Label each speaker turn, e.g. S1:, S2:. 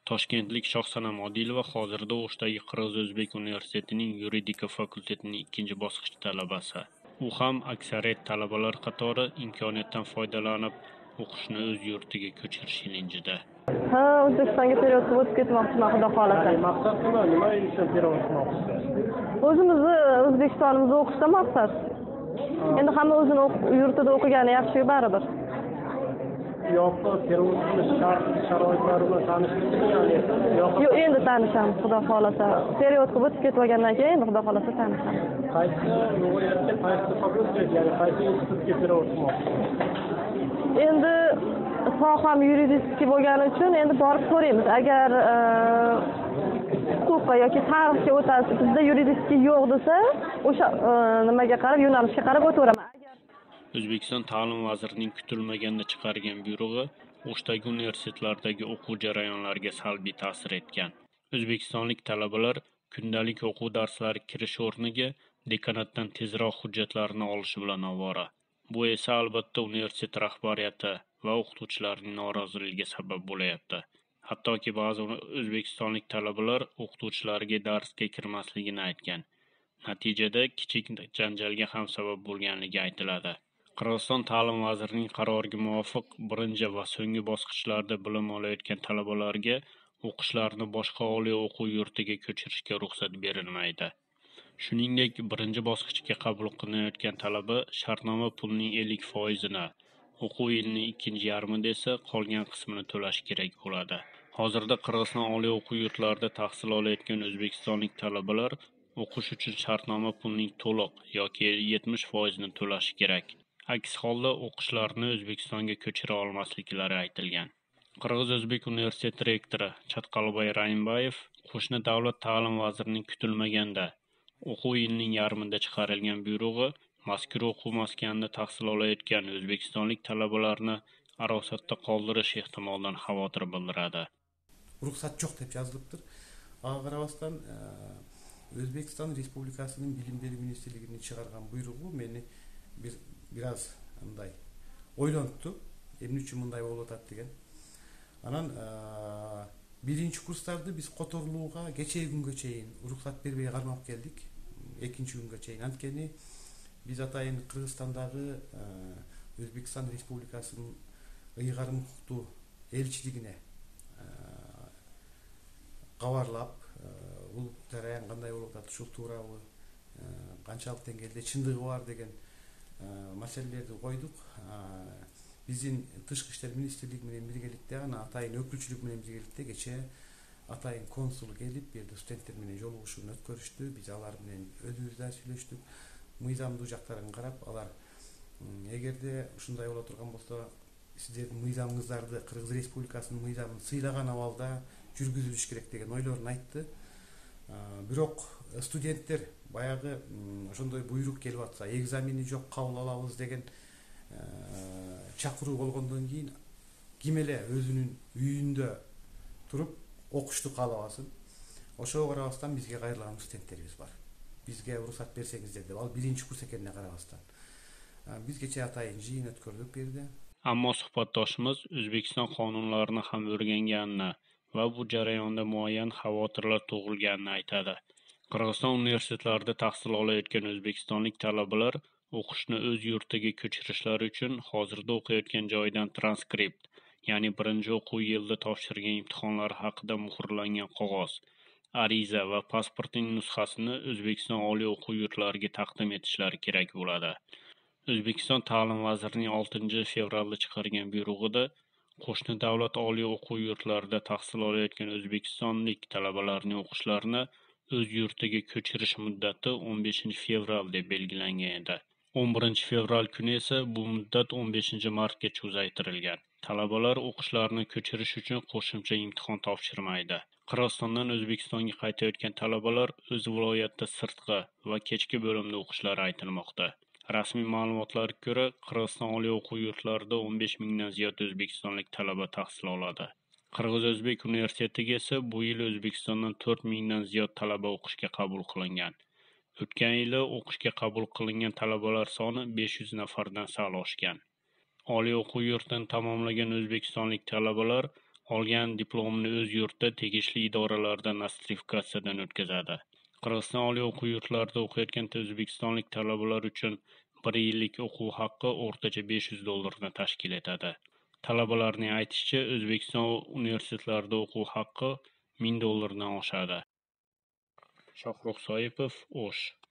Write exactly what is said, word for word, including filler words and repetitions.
S1: Toshkentlik Shohsanam Odilova hozirda O'shdagi Qirg'iz-O'zbek universitetining yuridika fakultetining ikkinchi bosqich talabasi. U ham aksariyat talabalar qatori imkoniyatdan foydalanib, o'qishni o'z yurtiga ko'chirish ilinjida.
S2: Ha, O'zbekistonga periodga o'tib ketmoqchiman, xudo xolasa.
S3: Maqsad nima? Nima uchun period qilmoqchisiz?
S2: O'zimizni O'zbekistonimizda o'qishda maqsad. Endi hamma o'zini yurtida o'qigani yaxshi baribir.
S3: Yo'qmi, periodning shart sharoitlari bilan tanishdingizmi, ya'ni?
S2: Yo'q, endi tanishamiz, xudo xolasa. Periodga o'tib ketgandan keyin endi xudo xolasa tanishamiz.
S3: Qaysi viloyatga, qaysi fakultet, ya'ni qaysi institutga period qilmoqchisiz?
S2: Endi soham yuridika bo'lgani uchun endi borib ko'ramiz. Agar huquqqa yoki tarixga o'tasiz, bizda yuridika yo'q desa, o'sha nimaga qarab, yo'nalishga qarab o'taveraman.
S1: O'zbekiston Ta'lim vazirining kutilmaganda chiqargan buyrug'i O'shdagi universitetlardagi o'quv jarayonlariga salbiy ta'sir etgan. O'zbekistonlik talabalar kundalik o'quv darslari kirish o'rniga dekanatdan tezroq hujjatlarini olishi bilan ovora. Bu esa albatta universitet rahbariyati va o'qituvchilarning noroziligiga sabab bo'layapti. Hattoki ba'zi o'zbekistonlik talabalar o'qituvchilariga darsga kirmasligini aytgan. Natijada kichik janjalga ham sabab bo'lganligi aytiladi. Qirg'iziston Ta'lim vazirining qaroriga muvofiq birinchi va so'nggi bosqichlarda bilim olayotgan talabalarga o'qishlarini boshqa oliy o'quv yurtiga ko'chirishga ruxsat berilmaydi. Shuningdek, birinchi bosqichga qabul qilinayotgan talaba shartnoma pulining ellik foizini, o'quv yilining ikkinchi yarmida esa qolgan qismini to'lash kerak bo'ladi. Hozirda Qirg'iziston oliy o'quv yurtlarida tahsil olayotgan o'zbekistonlik talabalar o'qish uchun shartnoma pulining to'liq yoki yetmish foizini to'lashi kerak. Aks holda o'qishlarini O'zbekistonga ko'chira olmasliklari aytilgan. Qirg'iz-O'zbek universiteti rektori Chatqalboy Raimbayev qo'shni davlat ta'lim vazirining kutilmaganda o'quv yilining yarmida chiqarilgan buyrug'i mazkur o'quv maskanida tahsil olayotgan o'zbekistonlik talabalarni arosatda qoldirish ehtimolidan xavotir bildiradi.
S4: Ruxsat yo'q deb yozilibdir. Ага қарабастан O'zbekiston Respublikasining Bilim беру ministrligining chiqargan buyrug'i meni bir biraz андай ойлантты. Эмне үчүн мындай болуп атат деген. Анан биринчи курстарды биз которулууга кечээ күнгө чейин уруксат бербей кармап келдик. Экинчи күнгө чейин. Анткени биз атайын Кыргызстандагы Өзбекстан Республикасынын ыйгарым укуктуу элчилигине кабарлап, бул жараян кандай болуп атат, ушул тууралуу канчалык деңгээлде чындыгы бар деген маселелерди койдук. Биздин тышкы иштер министрлиги менен биргеликте, ана атайын өкүлчүлүк менен биргеликте кечээ атайын консул келип, бул жерде студенттер менен жолугушууну өткөрүштү. Биз алар менен өзүбүз да сүйлөштүк. Мыйзамдуу жактарын карап, алар эгерде ушундай боло турган болсо, сиздердин мыйзамыңыздарды Кыргыз Республикасынын мыйзамын сыйлаган абалда жүргүзүлүш керек деген ойлорун айтты. Бирок студенттер баягы ошондой буйрук келип атса, экзамени жок кабыл алабыз деген чакыруу болгондон кийин ким эле өзүнүн үйүндө туруп окушту каалабасын. Ошого карабастан бизге кайрылган студенттерибиз бар. Бизге уруксат берсеңиздер деп, ал биринчи курс экенине карабастан. Биз кечээ атайын жыйын өткөрдүк бу жерде.
S1: Ammo suhbatdoshimiz O'zbekiston qonunlarini ham o'rganganini va bu jarayonda muayyan xavotirlar tug'ilganini aytadi. Qirg'iziston universitetlarida tahsil olayotgan o'zbekistonlik talabalar o'qishni o'z yurtiga ko'chirishlari uchun hozirda o'qiyotgan joyidan transkript, ya'ni birinchi o'quv yilida topshirgan imtihonlari haqida muhrlangan qog'oz, ariza va pasportning nusxasini O'zbekiston oliy o'quv yurtlariga taqdim etishlari kerak bo'ladi. O'zbekiston Ta'lim vazirining oltinchi fevralda chiqargan buyrug'ida qo'shni davlat oliy o'quv yurtlarida tahsil olayotgan o'zbekistonlik talabalarning o'qishlarini o'z yurtiga ko'chirish muddati o'n beshinchi fevral deb belgilangan edi. o'n birinchi fevral kuni esa bu muddat o'n beshinchi martgacha uzaytirilgan. Talabalar o'qishlarini ko'chirish uchun qo'shimcha imtihon topshirmaydi. Qirg'izistondan O'zbekistonga qaytayotgan talabalar o'z viloyatida sirtqi va kechki bo'limda o'qishlari aytilmoqda. Rasmiy ma'lumotlarga ko'ra, Qirg'iziston oliy o'quv yurtlarida o'n besh mingdan ziyod o'zbekistonlik talaba tahsil oladi. Qirg'iz-O'zbek universitetiga esa bu yil O'zbekistondan to'rt mingdan ziyod talaba o'qishga qabul qilingan. O'tgan yili o'qishga qabul qilingan talabalar soni besh yuz nafardan sal oshgan. Oliy o'quv yurtini tamomlagan o'zbekistonlik talabalar olgan diplomini o'z yurtida tegishli idoralarda nostrifikatsiyadan o'tkazadi. Qirg'iziston oliy o'quv yurtlarida o'qiyotgan o'zbekistonlik talabalar uchun bir yillik o'quv haqqi o'rtacha besh yuz dollarni tashkil etadi. Talabalarning aytishicha, O'zbekiston universitetlarida o'quv haqqi ming dollardan oshadi. Shohrux Soipov, O'sh